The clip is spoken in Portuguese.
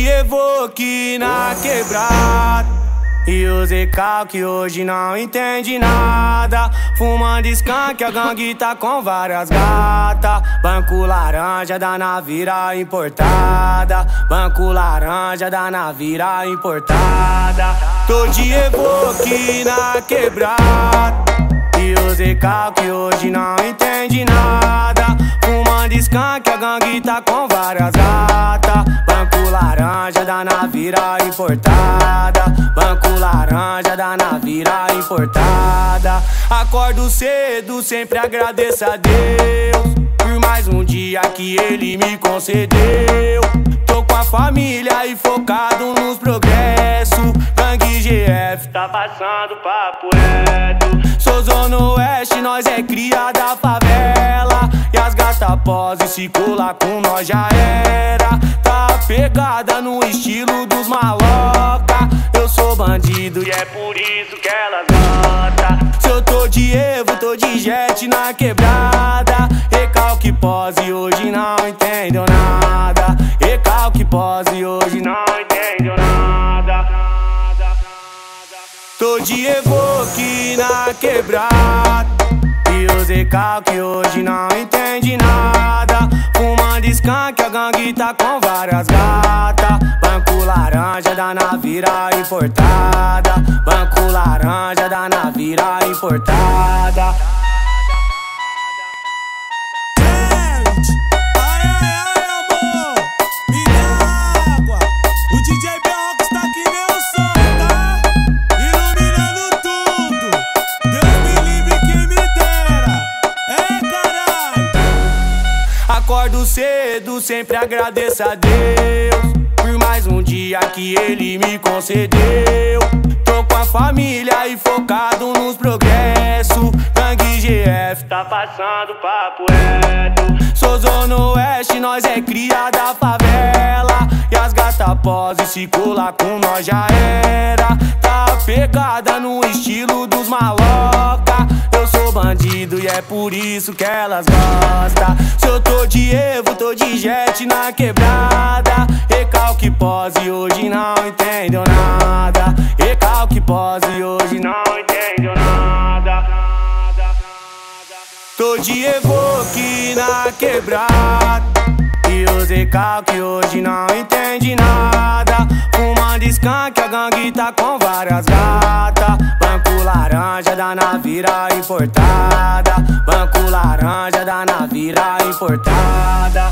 Evoque na quebrada. E o Zecal que hoje não entende nada. Fumando skunk, a gangue tá com várias gatas. Banco laranja da Navira importada. Banco laranja da Navira importada. Tô de Evoque na quebrada. E o Zecal que hoje não entende nada. Fumando skunk, a gangue tá com várias gatas. Banco laranja da Navira importada. Banco laranja da Navira importada. Acordo cedo, sempre agradeço a Deus por mais um dia que Ele me concedeu. Tô com a família e focado nos progressos. Gangue GF tá passando papo reto. Sou Zona Oeste, nós é cria da favela. E as gata pose, se colar com nós já era. Tá pegada no estilo dos maloca. Eu sou bandido e é por isso que elas gostam. Se eu tô de Evo, tô de jet na quebrada. Recalque pose, hoje não entendeu nada. Recalque pose, hoje não entendeu nada. Tô de Evoque na quebrada. E o Zecal que hoje não entende nada. Fumando skunk, a gangue tá com várias gatas. Banco laranja da Navira importada. Banco laranja da Navira importada. Acordo cedo, sempre agradeço a Deus por mais um dia que Ele me concedeu. Tô com a família e focado nos progressos. Gangue GF tá passando papo reto. Sou Zona Oeste, nós é cria da favela. E as gata pose, se colar com nós já era. Tá pegada no estilo dos maloca. Eu sou bandido e é por isso que elas gostam. Se eu tô de Evo, tô de jet na quebrada. Recalque pose, hoje não entendeu nada. Recalque pose, hoje não entendeu nada. Tô de Evoque na quebrada. E o Zecal que hoje não entende nada. Fumando skunk, a gangue tá com várias gatas. Banco laranja da Navira importada. Banco laranja da Navira importada.